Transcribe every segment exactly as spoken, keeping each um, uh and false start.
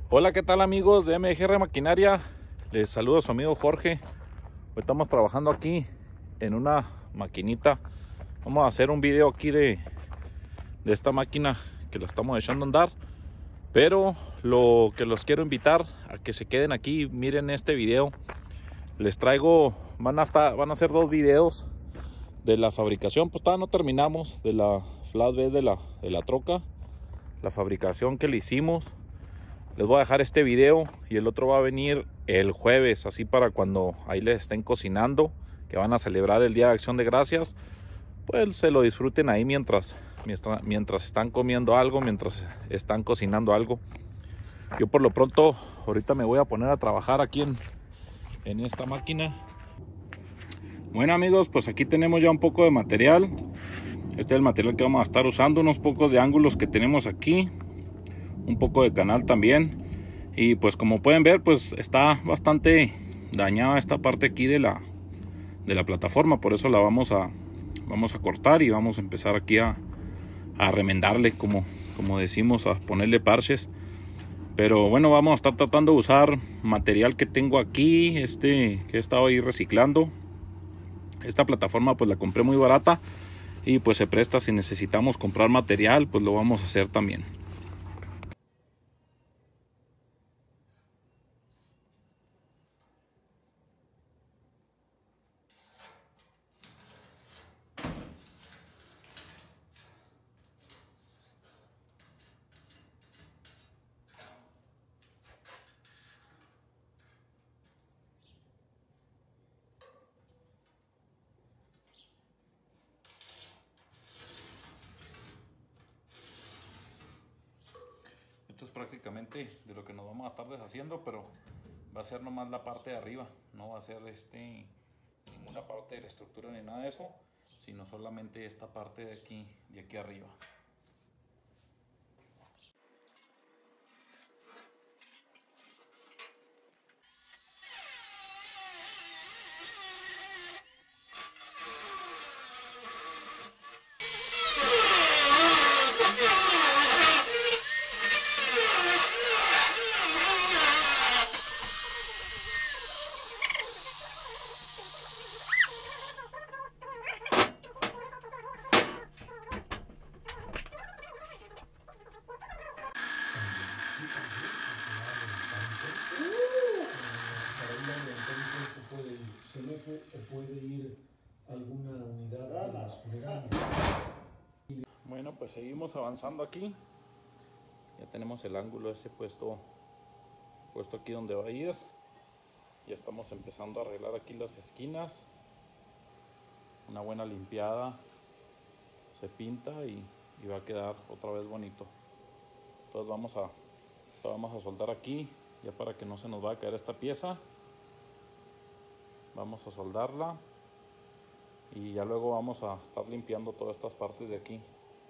Hola, ¿qué tal amigos de M G R Maquinaria? Les saludo a su amigo Jorge. Hoy estamos trabajando aquí en una maquinita. Vamos a hacer un video aquí de, de esta máquina que la estamos echando a andar. Pero lo que los quiero invitar a que se queden aquí, miren este video. Les traigo, van a, estar, van a hacer dos videos de la fabricación. Pues todavía no terminamos de la flatbed de la, de la troca. La fabricación que le hicimos. Les voy a dejar este video y el otro va a venir el jueves, así para cuando ahí les estén cocinando, que van a celebrar el Día de Acción de Gracias, pues se lo disfruten ahí mientras, mientras, mientras están comiendo algo, mientras están cocinando algo. Yo por lo pronto ahorita me voy a poner a trabajar aquí en, en esta máquina. Bueno amigos, pues aquí tenemos ya un poco de material. Este es el material que vamos a estar usando, unos pocos de ángulos que tenemos aquí. Un poco de canal también, y pues como pueden ver, pues está bastante dañada esta parte aquí de la de la plataforma, por eso la vamos a vamos a cortar y vamos a empezar aquí a, a remendarle, como como decimos, a ponerle parches. Pero bueno, vamos a estar tratando de usar material que tengo aquí, este que he estado ahí reciclando. Esta plataforma pues la compré muy barata y pues se presta, si necesitamos comprar material, pues lo vamos a hacer también. Esto es prácticamente de lo que nos vamos a estar deshaciendo, pero va a ser nomás la parte de arriba, no va a ser este ninguna parte de la estructura ni nada de eso, sino solamente esta parte de aquí, de aquí arriba. O puede ir alguna unidad de las funerarias. Bueno, pues seguimos avanzando aquí. Ya tenemos el ángulo ese puesto, puesto aquí donde va a ir. Ya estamos empezando a arreglar aquí las esquinas. Una buena limpiada. Se pinta y, y va a quedar otra vez bonito. Entonces vamos a, vamos a soldar aquí, ya para que no se nos vaya a caer esta pieza. Vamos a soldarla y ya luego vamos a estar limpiando todas estas partes de aquí.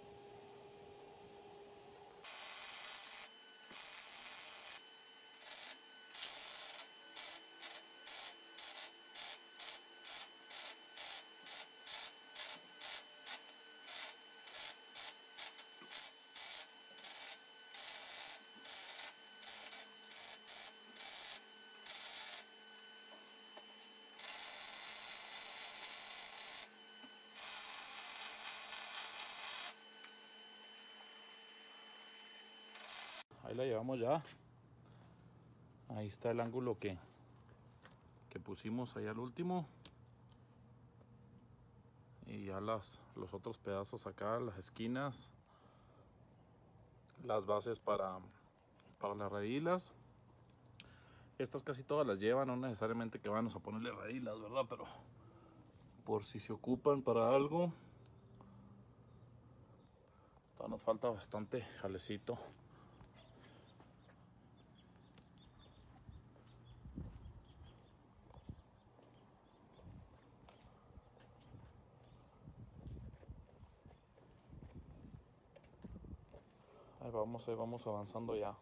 Ahí la llevamos ya. Ahí está el ángulo que, que pusimos ahí al último. Y ya las, los otros pedazos acá, las esquinas, las bases para, para las redilas. Estas casi todas las llevan, no necesariamente que vamos a ponerle redilas, ¿verdad? Pero por si se ocupan para algo. Todavía nos falta bastante jalecito. Ahí vamos, ahí vamos avanzando ya.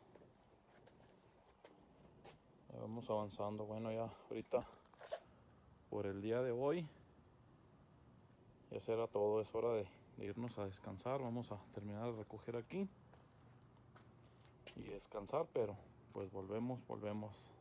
Ahí vamos avanzando. Bueno, ya ahorita por el día de hoy ya será todo. Es hora de, de irnos a descansar. Vamos a terminar de recoger aquí y descansar, pero pues volvemos, volvemos.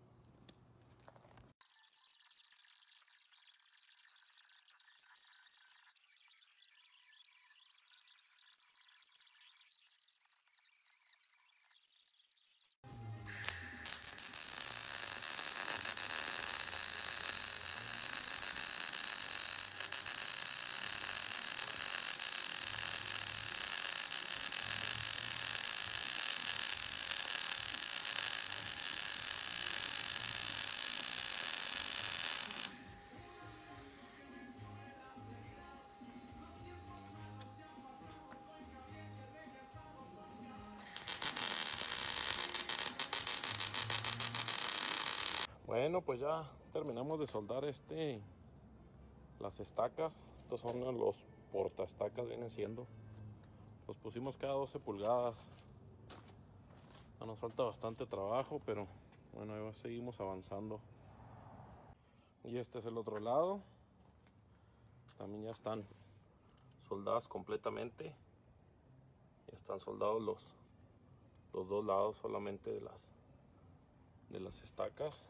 Bueno, pues ya terminamos de soldar este las estacas. Estos son los portaestacas, vienen siendo. Los pusimos cada doce pulgadas. Ya nos falta bastante trabajo, pero bueno, ahí seguimos avanzando. Y este es el otro lado. También ya están soldadas completamente. Ya están soldados los, los dos lados solamente de las, de las estacas.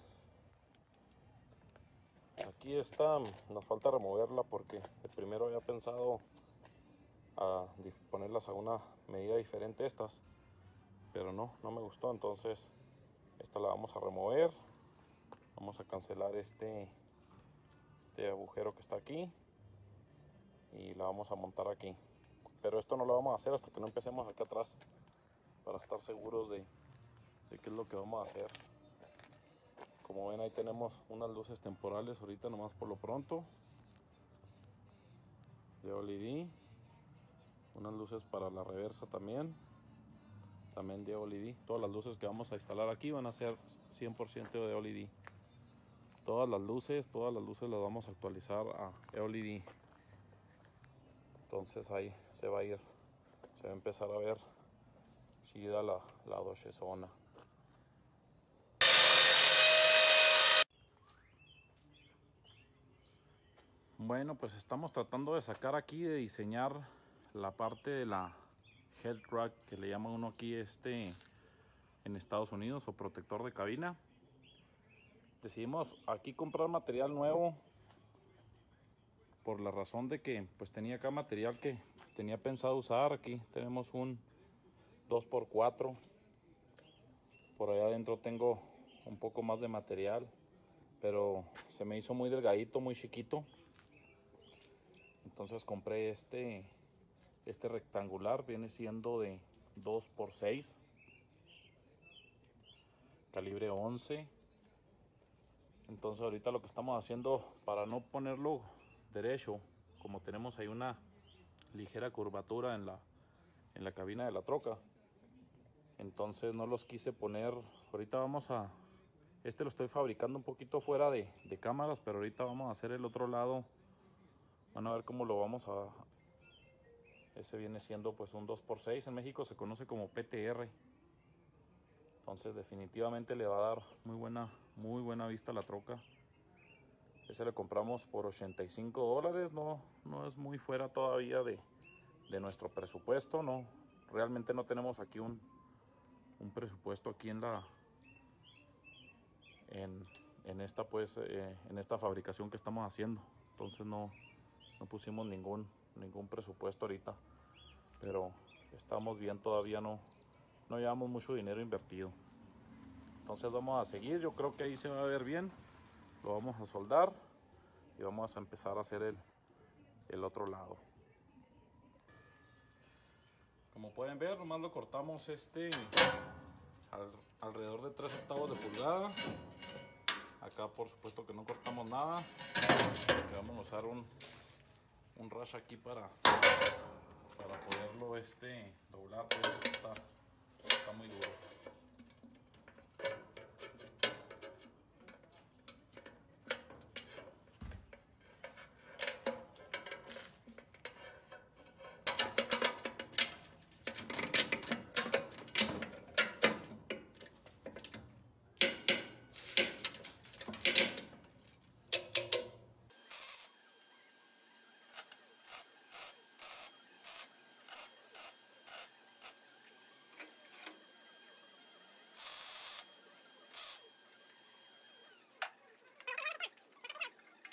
Aquí está, nos falta removerla porque de primero había pensado a ponerlas a una medida diferente estas, pero no, no me gustó. Entonces esta la vamos a remover. Vamos a cancelar este, este agujero que está aquí y la vamos a montar aquí. Pero esto no lo vamos a hacer hasta que no empecemos acá atrás, para estar seguros de, de qué es lo que vamos a hacer. Como ven, ahí tenemos unas luces temporales ahorita nomás por lo pronto de L E D, unas luces para la reversa también también de L E D. Todas las luces que vamos a instalar aquí van a ser cien por ciento de L E D. Todas las luces, todas las luces las vamos a actualizar a L E D. Entonces ahí se va a ir, se va a empezar a ver chida la, la Dodge Zona. Bueno, pues estamos tratando de sacar aquí, de diseñar la parte de la head rack que le llama uno aquí este en Estados Unidos, o protector de cabina. Decidimos aquí comprar material nuevo por la razón de que pues tenía acá material que tenía pensado usar. Aquí tenemos un dos por cuatro, por allá adentro tengo un poco más de material, pero se me hizo muy delgadito, muy chiquito. Entonces compré este este rectangular, viene siendo de dos por seis, calibre once. Entonces ahorita lo que estamos haciendo, para no ponerlo derecho, como tenemos ahí una ligera curvatura en la en la cabina de la troca, entonces no los quise poner. Ahorita vamos a, este lo estoy fabricando un poquito fuera de, de cámaras, pero ahorita vamos a hacer el otro lado. Van a ver cómo lo vamos a, ese viene siendo pues un dos por seis, en México se conoce como P T R. Entonces definitivamente le va a dar muy buena, muy buena vista a la troca. Ese le compramos por ochenta y cinco dólares, no, no es muy fuera todavía de, de nuestro presupuesto. No, realmente no tenemos aquí un, un presupuesto aquí en la en, en esta pues eh, en esta fabricación que estamos haciendo. Entonces no, no pusimos ningún, ningún presupuesto ahorita, pero estamos bien, todavía no, no llevamos mucho dinero invertido. Entonces vamos a seguir, yo creo que ahí se va a ver bien. Lo vamos a soldar y vamos a empezar a hacer el, el otro lado. Como pueden ver, nomás lo cortamos este al, alrededor de tres octavos de pulgada. Acá por supuesto que no cortamos nada. Le vamos a usar un, un rash aquí para, para poderlo este, doblar, porque está, está muy duro.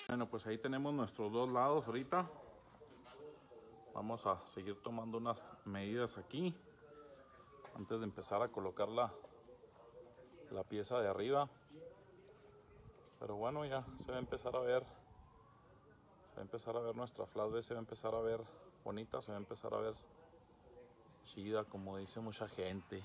Bueno, pues ahí tenemos nuestros dos lados ahorita. Vamos a seguir tomando unas medidas aquí antes de empezar a colocar la, la pieza de arriba. Pero bueno, ya se va a empezar a ver, se va a empezar a ver nuestra flatbed, se va a empezar a ver bonita, se va a empezar a ver chida, como dice mucha gente.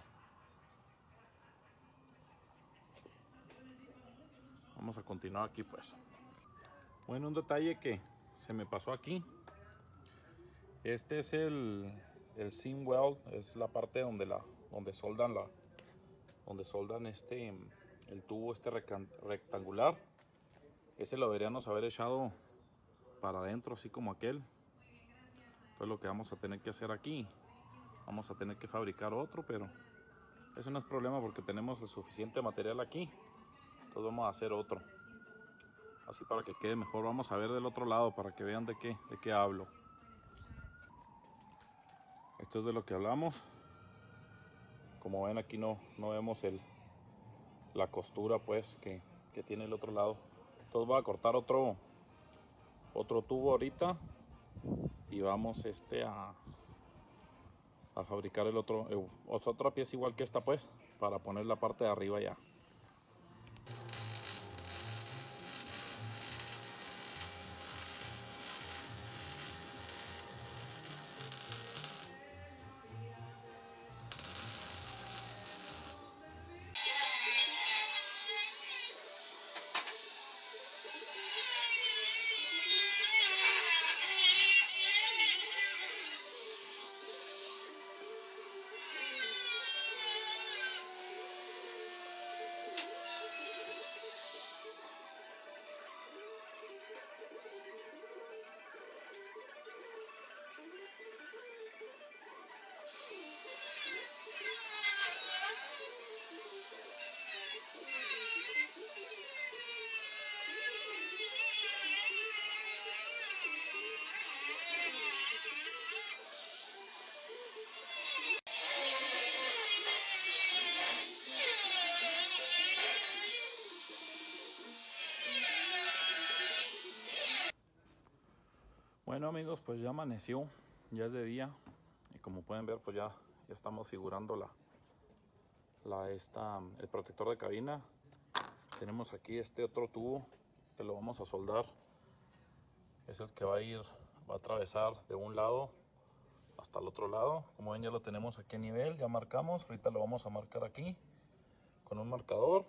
Vamos a continuar aquí pues. Bueno, un detalle que se me pasó aquí. Este es el, el seam weld, es la parte donde la donde soldan la donde soldan este el tubo este rectangular. Ese lo deberíamos haber echado para adentro, así como aquel. Entonces lo que vamos a tener que hacer aquí, vamos a tener que fabricar otro, pero eso no es problema porque tenemos el suficiente material aquí. Entonces vamos a hacer otro, así para que quede mejor. Vamos a ver del otro lado para que vean de qué, de qué hablo. Esto es de lo que hablamos. Como ven, aquí no, no vemos el, la costura pues que, que tiene el otro lado. Entonces voy a cortar otro otro tubo ahorita y vamos este a, a fabricar el otro eh, otra pieza igual que esta pues, para poner la parte de arriba ya. Bueno amigos, pues ya amaneció, ya es de día y como pueden ver pues ya, ya estamos figurando la, la esta, el protector de cabina. Tenemos aquí este otro tubo que lo vamos a soldar. Es el que va a ir, va a atravesar de un lado hasta el otro lado. Como ven, ya lo tenemos aquí a nivel, ya marcamos. Ahorita lo vamos a marcar aquí con un marcador.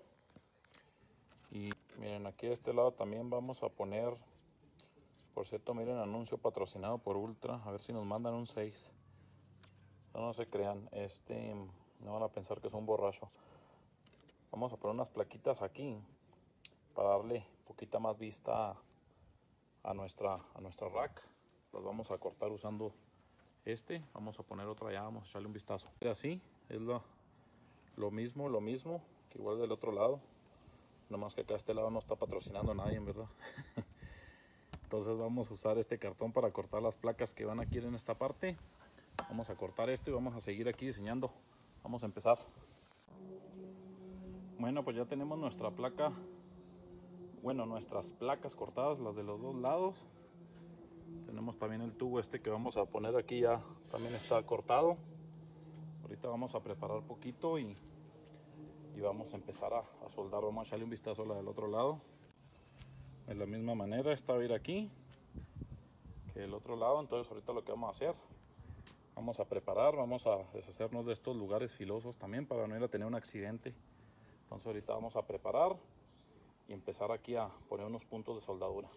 Y miren, aquí de este lado también vamos a poner, por cierto, miren, anuncio patrocinado por Ultra. A ver si nos mandan un seis. No, no se crean, este, no van a pensar que es un borracho. Vamos a poner unas plaquitas aquí para darle poquita más vista a, a nuestra, a nuestra rack. Las vamos a cortar usando este. Vamos a poner otra allá, vamos a echarle un vistazo. Así es lo, lo mismo, lo mismo que igual del otro lado. Nomás que acá este lado no está patrocinando a nadie, en verdad. Entonces vamos a usar este cartón para cortar las placas que van aquí en esta parte. Vamos a cortar esto y vamos a seguir aquí diseñando. Vamos a empezar. Bueno, pues ya tenemos nuestra placa. Bueno, nuestras placas cortadas, las de los dos lados. Tenemos también el tubo este que vamos a poner aquí, ya también está cortado. Ahorita vamos a preparar poquito y, y vamos a empezar a, a soldar. Vamos a echarle un vistazo a la del otro lado. De la misma manera, esta va a ir aquí que el otro lado. Entonces ahorita lo que vamos a hacer, vamos a preparar, vamos a deshacernos de estos lugares filosos también para no ir a tener un accidente. Entonces ahorita vamos a preparar y empezar aquí a poner unos puntos de soldadura.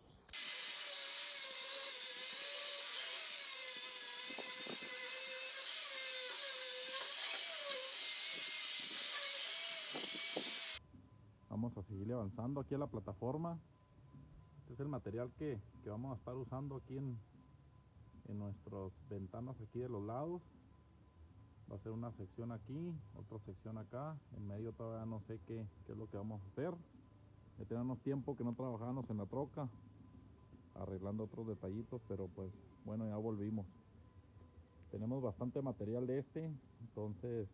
Vamos a seguir avanzando aquí a la plataforma. Este es el material que, que vamos a estar usando aquí en, en nuestras ventanas aquí de los lados. Va a ser una sección aquí, otra sección acá. En medio todavía no sé qué, qué es lo que vamos a hacer. Ya tenemos tiempo que no trabajábamos en la troca, arreglando otros detallitos, pero pues bueno, ya volvimos. Tenemos bastante material de este, entonces...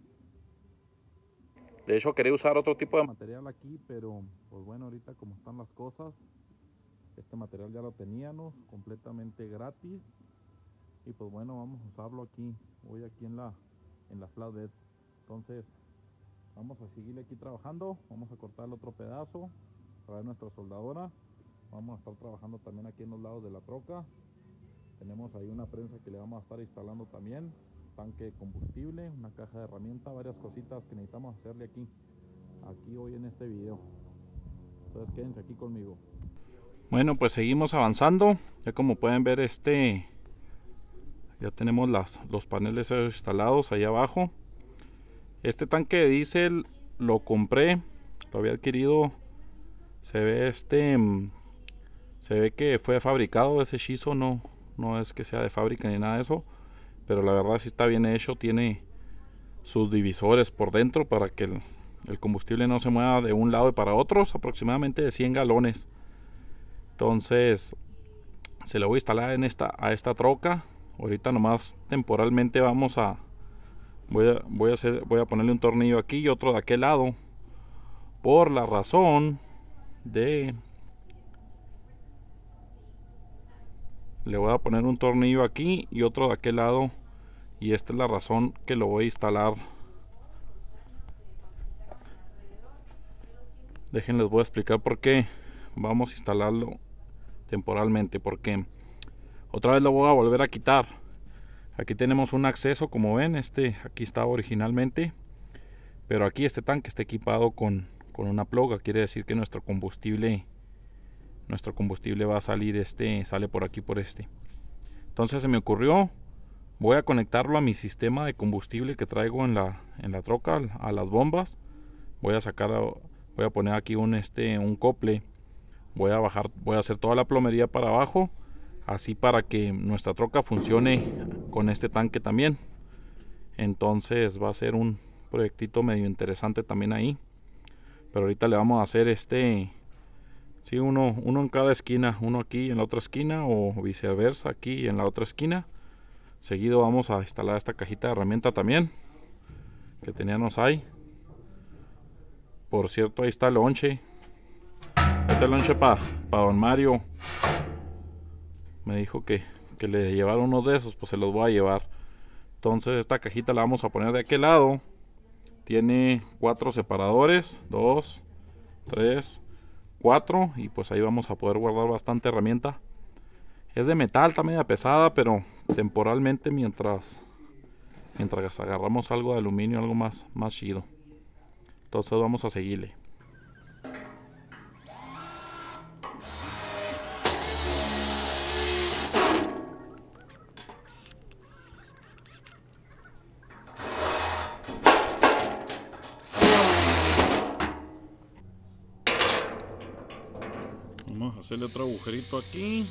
De hecho quería usar otro tipo de material aquí, pero pues bueno, ahorita como están las cosas, Este material ya lo teníamos completamente gratis. Y pues bueno, vamos a usarlo aquí. Hoy aquí en la, en la flatbed. Entonces vamos a seguir aquí trabajando. Vamos a cortar el otro pedazo, traer nuestra soldadora. Vamos a estar trabajando también aquí en los lados de la troca. Tenemos ahí una prensa que le vamos a estar instalando también, tanque de combustible, una caja de herramientas, varias cositas que necesitamos hacerle aquí, aquí hoy en este video. Entonces quédense aquí conmigo. Bueno, pues seguimos avanzando. Ya como pueden ver, este ya tenemos las, los paneles instalados ahí abajo. Este tanque de diésel lo compré, lo había adquirido. Se ve este se ve que fue fabricado. Ese Shiso no no es que sea de fábrica ni nada de eso, pero la verdad sí está bien hecho. Tiene sus divisores por dentro para que el, el combustible no se mueva de un lado y para otros, aproximadamente de cien galones. Entonces se lo voy a instalar en esta, a esta troca. Ahorita nomás temporalmente vamos a voy a, voy a hacer voy a ponerle un tornillo aquí y otro de aquel lado, por la razón de le voy a poner un tornillo aquí y otro de aquel lado, y esta es la razón que lo voy a instalar. Déjenles, voy a explicar por qué vamos a instalarlo temporalmente. Porque otra vez lo voy a volver a quitar. Aquí tenemos un acceso, como ven, este aquí estaba originalmente, pero aquí este tanque está equipado con, con una ploga. Quiere decir que nuestro combustible nuestro combustible va a salir, este sale por aquí, por este. Entonces se me ocurrió, voy a conectarlo a mi sistema de combustible que traigo en la en la troca, a las bombas. Voy a sacar, voy a poner aquí un este un cople. Voy a bajar, voy a hacer toda la plomería para abajo, así para que nuestra troca funcione con este tanque también. Entonces va a ser un proyectito medio interesante también ahí. Pero ahorita le vamos a hacer este sí, uno, uno en cada esquina, uno aquí en la otra esquina o viceversa, aquí en la otra esquina. Seguido vamos a instalar esta cajita de herramienta también que teníamos ahí. Por cierto, ahí está el lonche. Este lonche para pa don Mario. Me dijo que, que le llevara uno de esos, pues se los voy a llevar. Entonces esta cajita la vamos a poner de aquel lado. Tiene cuatro separadores, dos, tres, cuatro, y pues ahí vamos a poder guardar bastante herramienta. Es de metal, está media pesada, pero temporalmente mientras mientras agarramos algo de aluminio, algo más, más chido. Entonces vamos a seguirle. Vamos a hacerle otro agujerito aquí.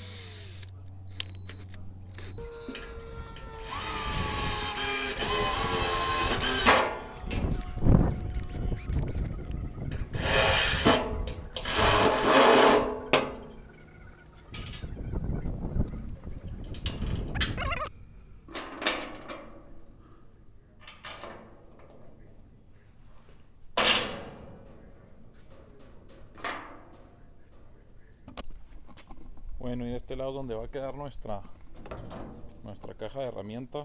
Bueno, y de este lado es donde va a quedar nuestra nuestra caja de herramienta.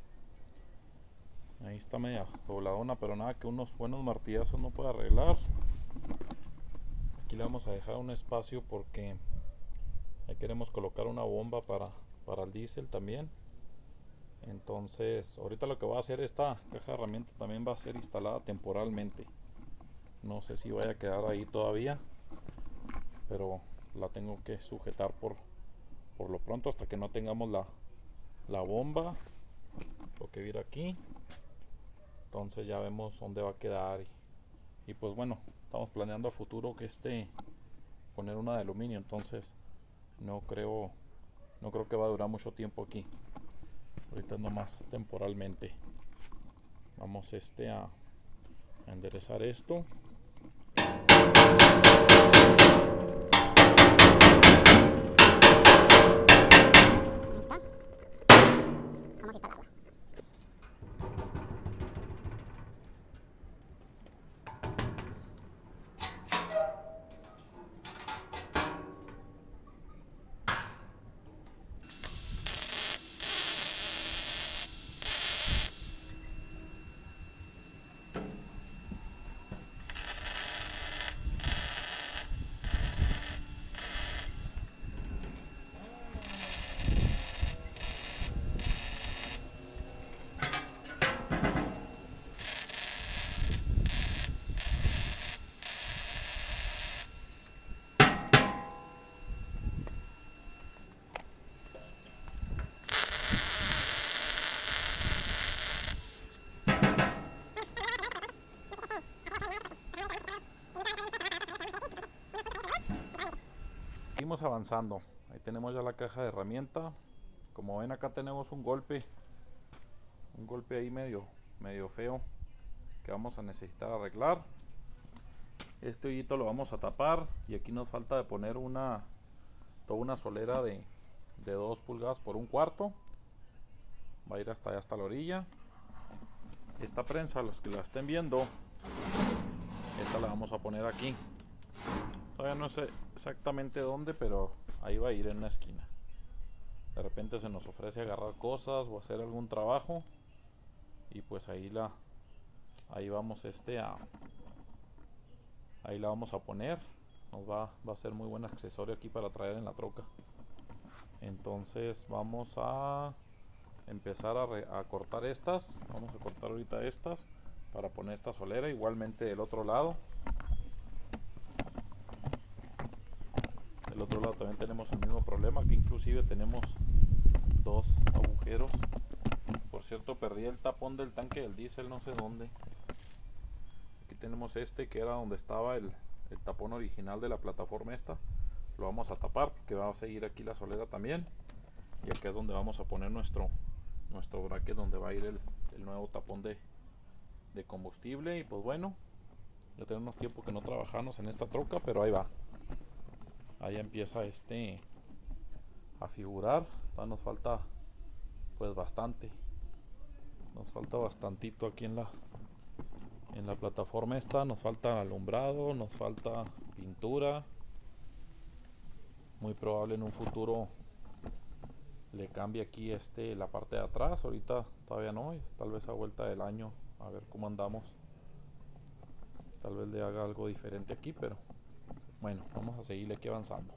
Ahí está media dobladona, pero nada que unos buenos martillazos no puede arreglar. Aquí le vamos a dejar un espacio porque ahí queremos colocar una bomba para, para el diésel también. Entonces ahorita lo que va a hacer, esta caja de herramienta también va a ser instalada temporalmente. No sé si vaya a quedar ahí todavía, pero la tengo que sujetar por, por lo pronto hasta que no tengamos la, la bomba. Lo que viene aquí. Entonces ya vemos dónde va a quedar. Y, y pues bueno, estamos planeando a futuro que este poner una de aluminio. Entonces no creo no creo que va a durar mucho tiempo aquí. Ahorita es nomás temporalmente. Vamos este a, a enderezar esto. seguimos avanzando. Ahí tenemos ya la caja de herramienta. Como ven, acá tenemos un golpe, un golpe ahí medio, medio feo que vamos a necesitar arreglar. Este hoyito lo vamos a tapar y aquí nos falta de poner una, toda una solera de, de dos pulgadas por un cuarto. Va a ir hasta allá, hasta la orilla. Esta prensa, los que la estén viendo, esta la vamos a poner aquí. Todavía no sé exactamente dónde, pero ahí va a ir en la esquina. De repente se nos ofrece agarrar cosas o hacer algún trabajo y pues ahí la ahí vamos este a ahí la vamos a poner. Nos va, va a ser muy buen accesorio aquí para traer en la troca. Entonces vamos a empezar a, re, a cortar estas. Vamos a cortar ahorita estas para poner esta solera, igualmente del otro lado. Del otro lado también tenemos el mismo problema, que inclusive tenemos dos agujeros. Por cierto, perdí el tapón del tanque del diésel, no sé dónde. Aquí tenemos este, que era donde estaba el, el tapón original de la plataforma esta. Lo vamos a tapar porque va a seguir aquí la solera también. Y acá es donde vamos a poner nuestro nuestro bracket, donde va a ir el, el nuevo tapón de, de combustible. Y pues bueno, ya tenemos tiempo que no trabajamos en esta troca, pero ahí va. Ahí empieza este a figurar. Todavía nos falta pues bastante. Nos falta bastantito aquí en la en la plataforma esta. Nos falta alumbrado, nos falta pintura. Muy probable en un futuro le cambie aquí este la parte de atrás. Ahorita todavía no, tal vez a vuelta del año a ver cómo andamos. Tal vez le haga algo diferente aquí, pero bueno, vamos a seguirle aquí avanzando.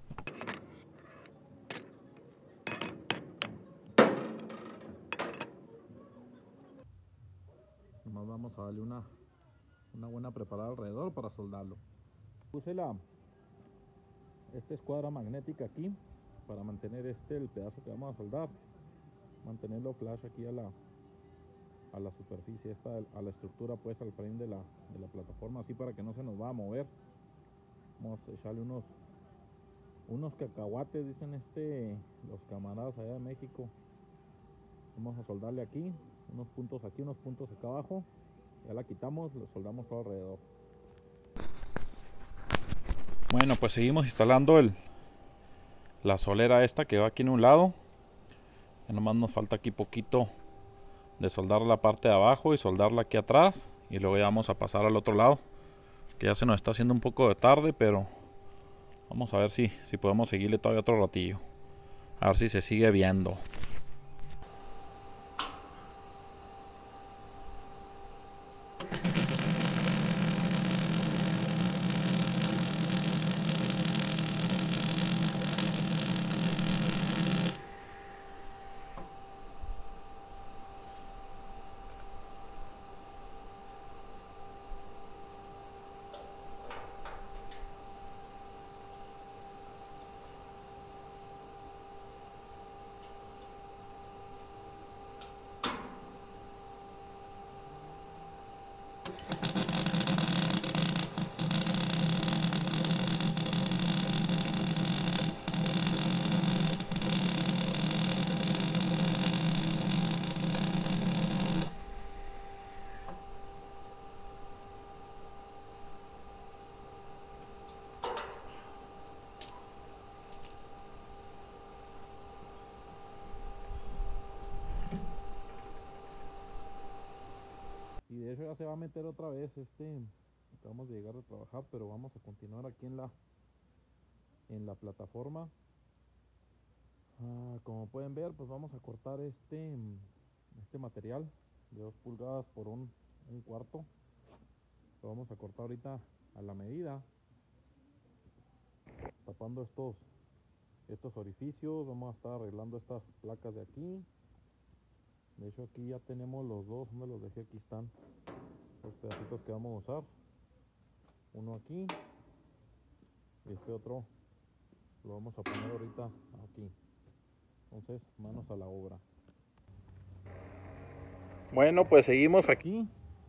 Nomás vamos a darle una, una buena preparada alrededor para soldarlo. Puse la esta escuadra magnética aquí para mantener este el pedazo que vamos a soldar, mantenerlo flash aquí a la a la superficie esta, a la estructura, pues al frame de la, de la plataforma, así para que no se nos va a mover. Vamos a echarle unos unos cacahuates, dicen este los camaradas allá de México. Vamos a soldarle aquí unos puntos aquí, unos puntos acá abajo. Ya la quitamos, le soldamos todo alrededor. Bueno, pues seguimos instalando el la solera esta que va aquí en un lado. Ya nomás nos falta aquí poquito de soldar la parte de abajo y soldarla aquí atrás, y luego ya vamos a pasar al otro lado, que ya se nos está haciendo un poco de tarde, pero vamos a ver si, si podemos seguirle todavía otro ratillo, a ver si se sigue viendo. Y de hecho ya se va a meter otra vez este. Acabamos de llegar a trabajar, pero vamos a continuar aquí en la en la plataforma. Ah, como pueden ver, pues vamos a cortar este este material de dos pulgadas por un, un cuarto. Lo vamos a cortar ahorita a la medida, tapando estos estos orificios. Vamos a estar arreglando estas placas de aquí. De hecho aquí ya tenemos los dos, donde los dejé, aquí están los pedacitos que vamos a usar. Uno aquí y este otro lo vamos a poner ahorita aquí. Entonces, manos a la obra. Bueno, pues seguimos aquí.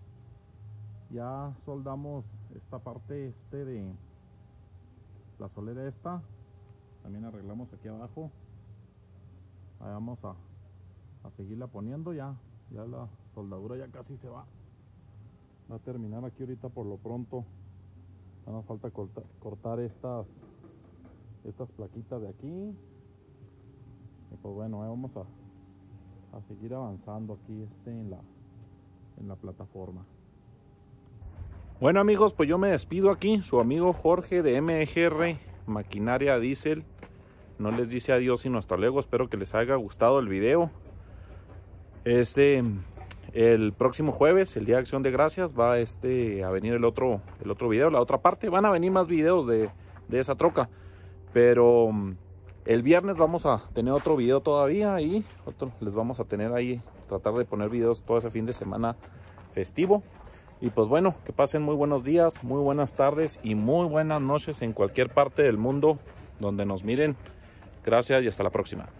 Ya soldamos esta parte este de la solera esta. también arreglamos aquí abajo. Ahí vamos a, a seguirla poniendo. Ya, ya la soldadura ya casi se va. Va a terminar aquí ahorita por lo pronto. Ya nos falta cortar, cortar estas, estas plaquitas de aquí. Y pues bueno, ahí vamos a, a seguir avanzando aquí este en la, en la plataforma. Bueno amigos, pues yo me despido aquí, su amigo Jorge de M G R Maquinaria Diesel. No les dice adiós sino hasta luego. Espero que les haya gustado el video. Este, el próximo jueves, el día de Acción de Gracias, va este a venir el otro, el otro video, la otra parte. Van a venir más videos de, de esa troca, pero el viernes vamos a tener otro video todavía y otro les vamos a tener ahí, tratar de poner videos todo ese fin de semana festivo. Y pues bueno, que pasen muy buenos días, muy buenas tardes y muy buenas noches en cualquier parte del mundo donde nos miren. Gracias y hasta la próxima.